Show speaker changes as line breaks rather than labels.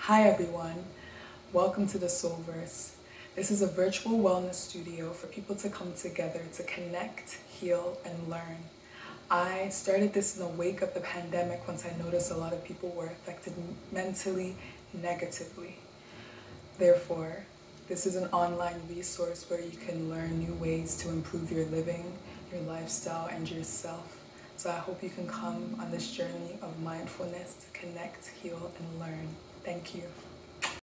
Hi everyone, welcome to the Soulverse. This is a virtual wellness studio for people to come together to connect, heal, and learn. I started this in the wake of the pandemic once I noticed a lot of people were affected mentally, negatively. Therefore, this is an online resource where you can learn new ways to improve your living, your lifestyle, and yourself. So I hope you can come on this journey of mindfulness to connect, heal, and learn. Thank you.